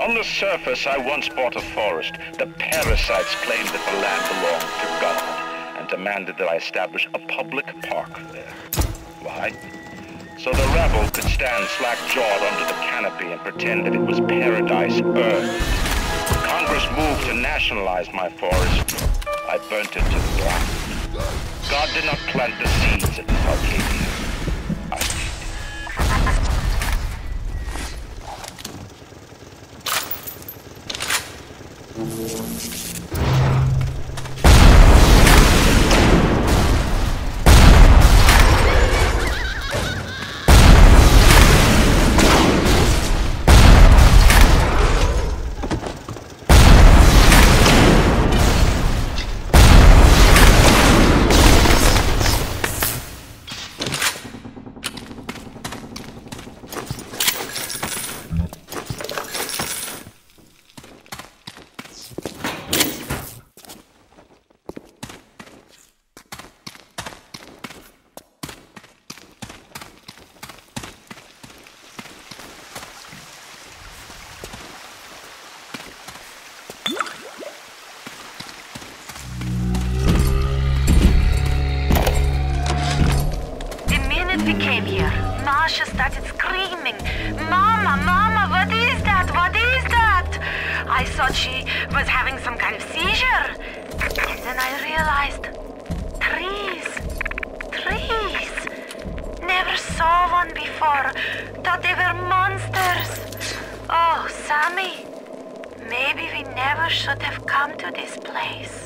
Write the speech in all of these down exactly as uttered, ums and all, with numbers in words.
On the surface, I once bought a forest. The parasites claimed that the land belonged to God and demanded that I establish a public park there. Why? So the rebel could stand slack-jawed under the canopy and pretend that it was paradise earth. Congress moved to nationalize my forest. I burnt it to the ground. God did not plant the seeds of this Arcadia. I did. We came here. Masha started screaming, "Mama, Mama, what is that? What is that?" I thought she was having some kind of seizure. And then I realized, trees, trees. Never saw one before. Thought they were monsters. Oh, Sammy, maybe we never should have come to this place.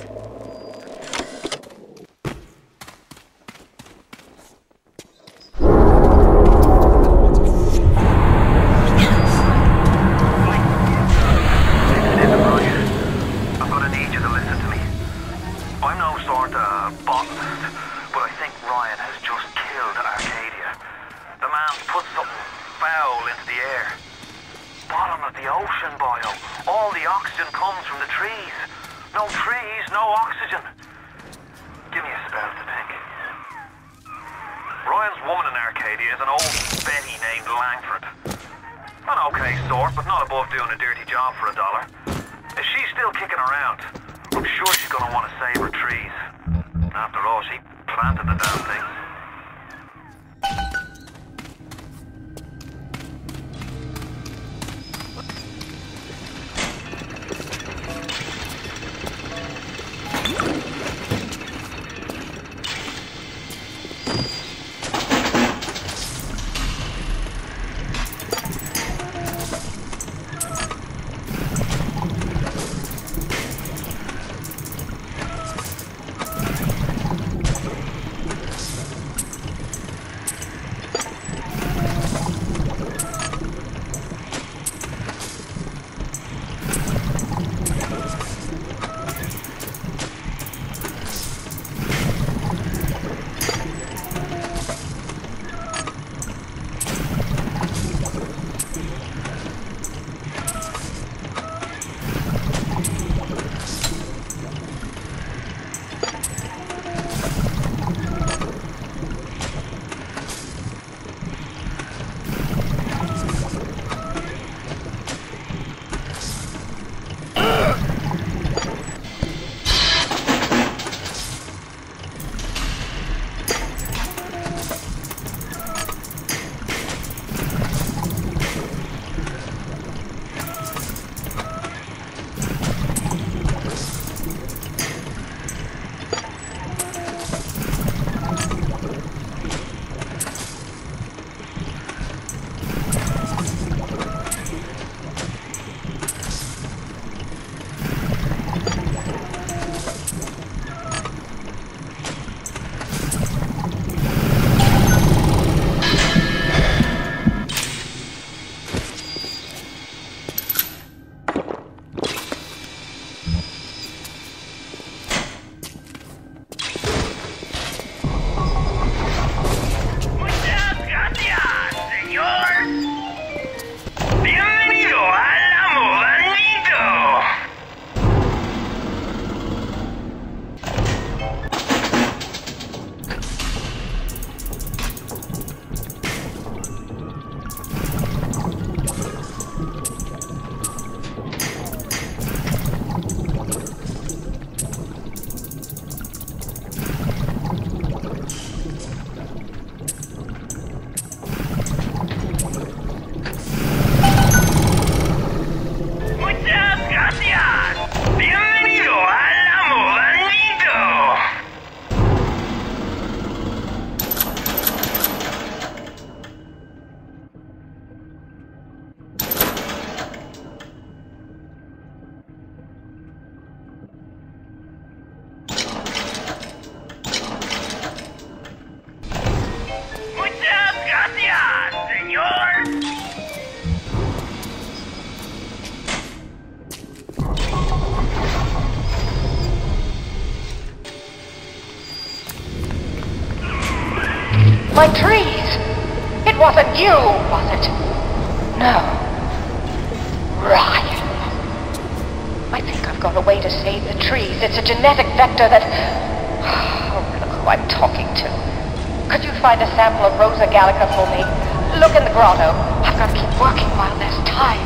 my trees! It wasn't you, was it? No. Ryan. I think I've got a way to save the trees. It's a genetic vector that... Oh, look who I'm talking to. Could you find a sample of Rosa Gallica for me? Look in the grotto. I've got to keep working while there's time.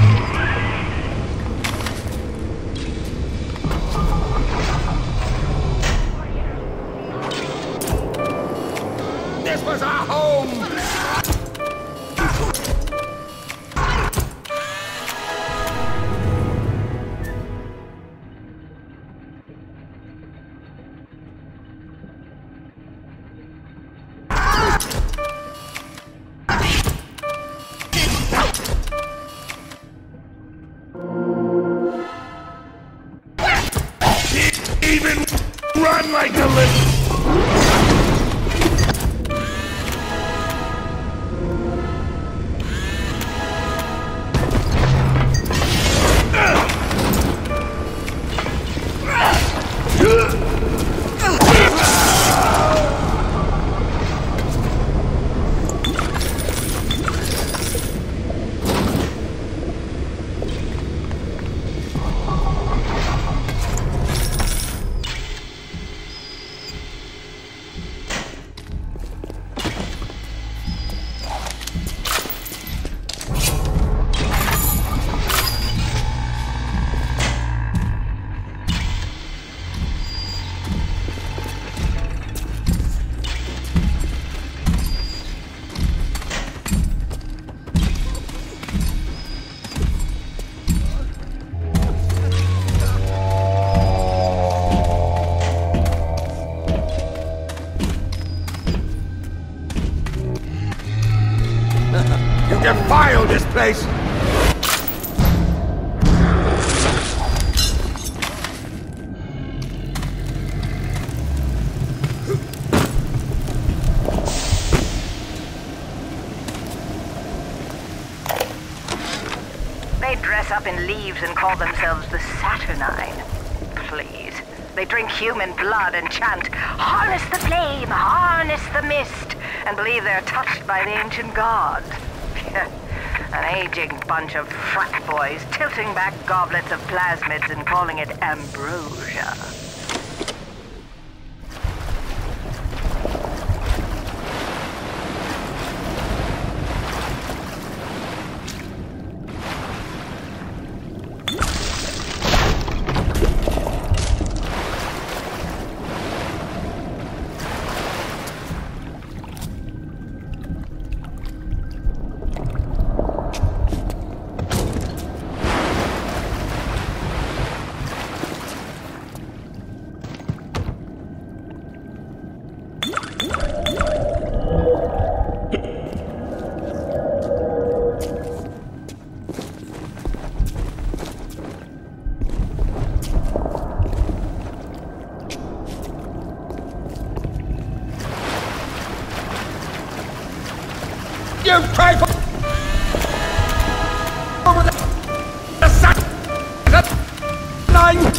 This was our home! Even run like a little... Defile this place! They dress up in leaves and call themselves the Saturnine. Please. They drink human blood and chant, "Harness the flame, harness the mist," and believe they're touched by the ancient gods. An aging bunch of frat boys tilting back goblets of plasmids and calling it ambrosia. You pray for over the, the sun. Nine.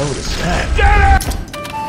notice that. Get it!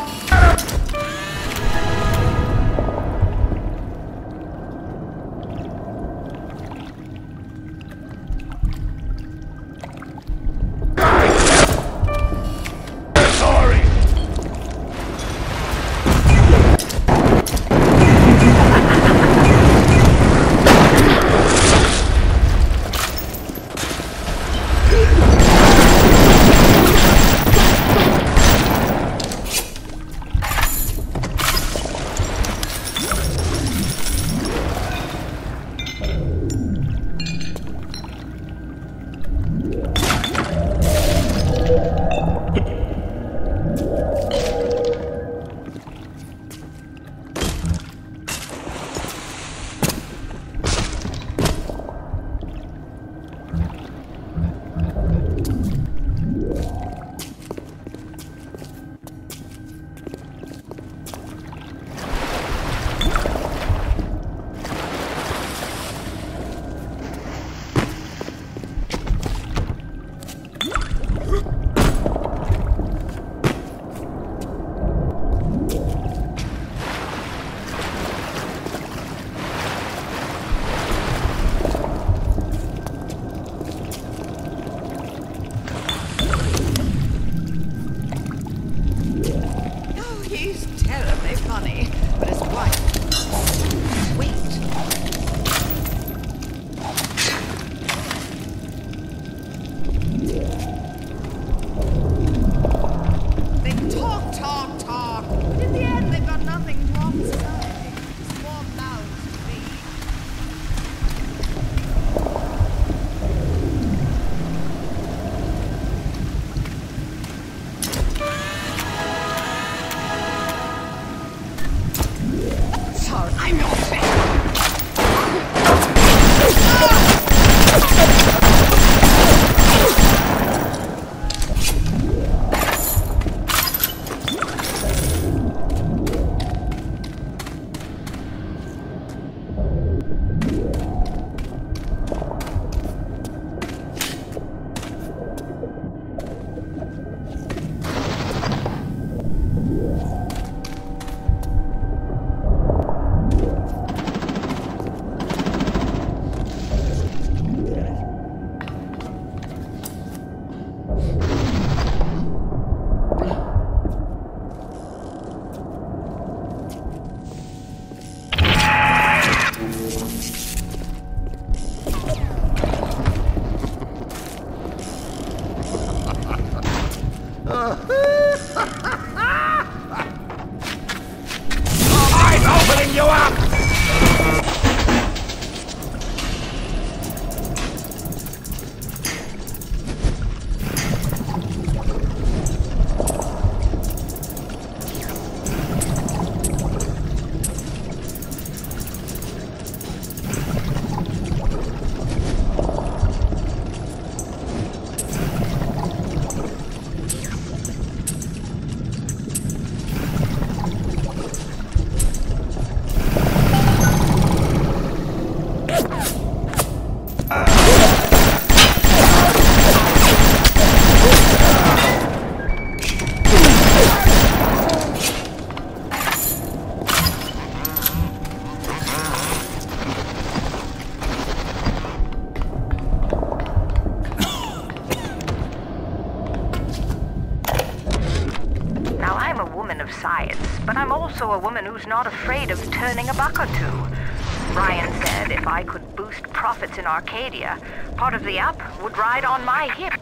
but I'm also a woman who's not afraid of turning a buck or two. Ryan said if I could boost profits in Arcadia, part of the up would ride on my hip.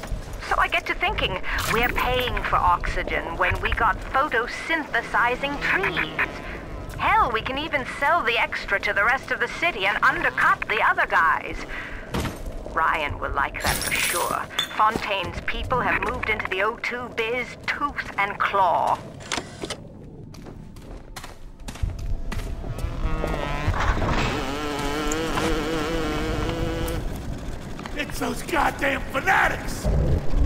So I get to thinking, we're paying for oxygen when we got photosynthesizing trees. Hell, we can even sell the extra to the rest of the city and undercut the other guys. Ryan will like that for sure. Fontaine's people have moved into the O two biz tooth and claw. It's those goddamn fanatics!